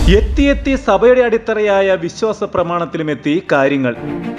എത്തി സഭയുടെ അടിത്തറയായ വിശ്വാസ പ്രമാണത്തിലുമെത്തി കാര്യങ്ങൾ.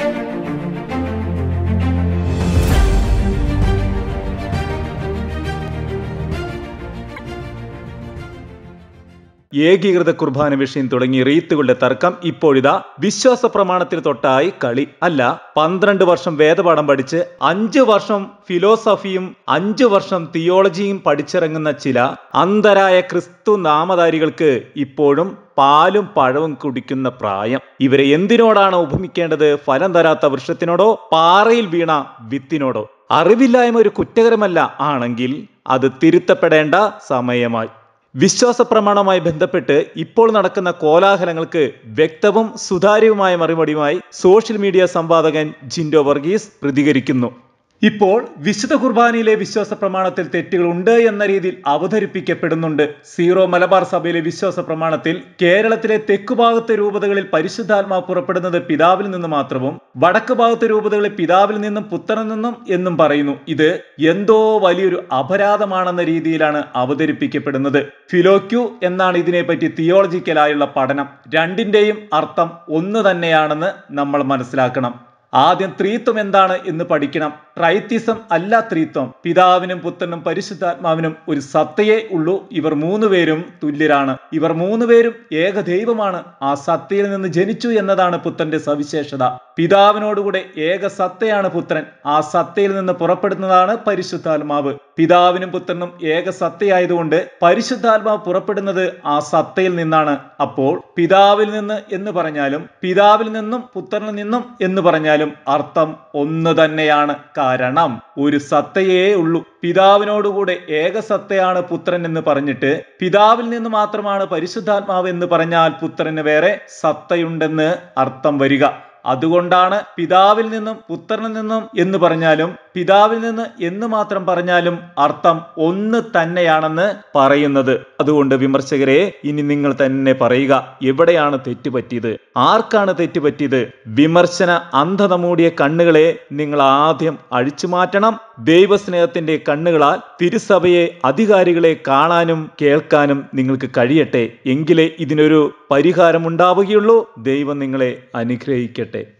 ഏകീകൃത കുർബാന വിഷയം തുടങ്ങി റീത്തുകളുടെ തർക്കം. ഇപ്പോഴിതാ വിശ്വാസ പ്രമാണത്തിൽ തൊട്ടായി കളി. അല്ല, 12 വർഷം വേദപാഠം പഠിച്ച് 5 വർഷം ഫിലോസഫിയും 5 വർഷം തിയോളജിയും പഠിച്ചിറങ്ങുന്ന ചില അന്ധരായ ക്രിസ്തു നാമധാരികൾക്ക് ഇപ്പോഴും പാലും പഴവും കുടിക്കുന്ന പ്രായം. ഇവരെ എന്തിനോടാണ് ഉപമിക്കേണ്ടത്? ഫലം തരാത്ത വൃക്ഷത്തിനോടോ പാറയിൽ വീണ വിത്തിനോടോ? അറിവില്ലായ്മ ഒരു കുറ്റകരമല്ല, ആണെങ്കിൽ അത് തിരുത്തപ്പെടേണ്ട സമയമായി. വിശ്വാസ പ്രമാണവുമായി ബന്ധപ്പെട്ട് ഇപ്പോൾ നടക്കുന്ന കോലാഹലങ്ങൾക്ക് വ്യക്തവും സുതാര്യവുമായ മറുപടിയുമായി സോഷ്യൽ മീഡിയ സംവാദകൻ ജിൻഡോ വർഗീസ് പ്രതികരിക്കുന്നു. ഇപ്പോൾ വിശുദ്ധ കുർബാനയിലെ വിശ്വാസ പ്രമാണത്തിൽ തെറ്റുകൾ ഉണ്ട് എന്ന രീതിയിൽ അവതരിപ്പിക്കപ്പെടുന്നുണ്ട്. സീറോ മലബാർ സഭയിലെ വിശ്വാസ പ്രമാണത്തിൽ കേരളത്തിലെ തെക്കുഭാഗത്തെ രൂപതകളിൽ പരിശുദ്ധാത്മാവ് പുറപ്പെടുന്നത് പിതാവിൽ നിന്ന് മാത്രവും വടക്ക് ഭാഗത്തെ രൂപതകളിൽ പിതാവിൽ നിന്നും പുത്രനിൽ നിന്നും എന്നും പറയുന്നു. ഇത് എന്തോ വലിയൊരു അപരാധമാണെന്ന രീതിയിലാണ് അവതരിപ്പിക്കപ്പെടുന്നത്. ഫിലോക്യു എന്നാണ് ഇതിനെപ്പറ്റി തിയോളജിക്കലായുള്ള പഠനം. രണ്ടിന്റെയും അർത്ഥം ഒന്ന് തന്നെയാണെന്ന് നമ്മൾ മനസ്സിലാക്കണം. ആദ്യം ത്രിത്വം എന്താണ് എന്ന് പഠിക്കണം. ട്രൈത്തിസം അല്ല ത്രിത്വം. പിതാവിനും പുത്രനും പരിശുദ്ധാത്മാവിനും ഒരു സത്തയേ ഉള്ളൂ. ഇവർ 3 പേരും തുല്യരാണ്. ഇവർ 3 പേരും ഏകദൈവമാണ്. ആ സത്തയിൽ നിന്ന് ജനിച്ചു എന്നതാണ് പുത്രന്റെ സവിശേഷത. പിതാവിനോടുകൂടെ ഏക സത്തയാണ് പുത്രൻ. ആ സത്തയിൽ നിന്ന് പുറപ്പെടുന്നതാണ് പരിശുദ്ധാത്മാവ്. പിതാവിനും പുത്രനും ഏക സത്തയായതുകൊണ്ട് പരിശുദ്ധാത്മാവ് പുറപ്പെടുന്നത് ആ സത്തയിൽ നിന്നാണ്. അപ്പോൾ പിതാവിൽ നിന്ന് എന്ന് പറഞ്ഞാലും പിതാവിൽ നിന്നും പുത്രനിൽ നിന്നും എന്ന് പറഞ്ഞാലും അർത്ഥം ഒന്ന് തന്നെയാണ്. കാരണം ഒരു സത്തയേ ഉള്ളൂ. പിതാവിനോടുകൂടെ ഏക സത്തയാണ് പുത്രൻ എന്ന് പറഞ്ഞിട്ട് പിതാവിൽ നിന്ന് മാത്രമാണ് പരിശുദ്ധാത്മാവ് എന്ന് പറഞ്ഞാൽ പുത്രന് വേറെ സത്തയുണ്ടെന്ന് അർത്ഥം വരിക. അതുകൊണ്ടാണ് പിതാവിൽ നിന്നും പുത്രനിൽ നിന്നും എന്ന് പറഞ്ഞാലും പിതാവിൽ നിന്ന് എന്ന് മാത്രം പറഞ്ഞാലും അർത്ഥം ഒന്ന് തന്നെയാണെന്ന് പറയുന്നത്. അതുകൊണ്ട് വിമർശകരെ, ഇനി നിങ്ങൾ തന്നെ പറയുക, എവിടെയാണ് തെറ്റുപറ്റിയത്? ആർക്കാണ് തെറ്റുപറ്റിയത്? വിമർശന അന്ധത മൂടിയ കണ്ണുകളെ നിങ്ങൾ ആദ്യം അഴിച്ചു മാറ്റണം. ദൈവസ്നേഹത്തിന്റെ കണ്ണുകളാൽ തിരുസഭയെ, അധികാരികളെ കാണാനും കേൾക്കാനും നിങ്ങൾക്ക് കഴിയട്ടെ. എങ്കിലേ ഇതിനൊരു പരിഹാരം ഉണ്ടാവുകയുള്ളൂ. ദൈവം നിങ്ങളെ അനുഗ്രഹിക്കട്ടെ.